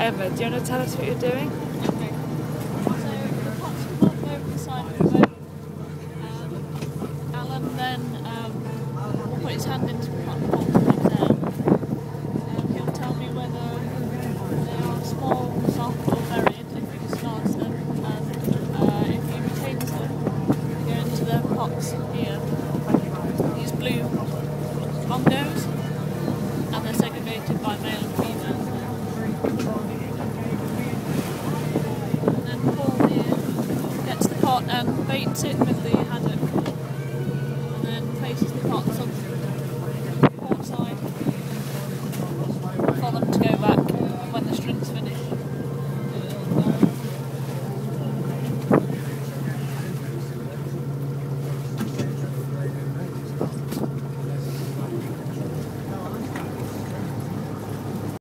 Emma, do you want to tell us what you're doing? Okay. So the pots come up over the side of the boat. Alan then will put his hand into the pot and down. He'll tell me whether they are small, soft or very, if he discards them. And if he retains them, they go into their pots here. These blue bongos, and they're segregated by male and female. And then Paul here gets the pot and baits it with the haddock, and then places the pots